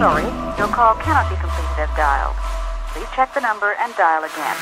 sorry. Your call cannot be completed as dialed. Please check the number and dial again.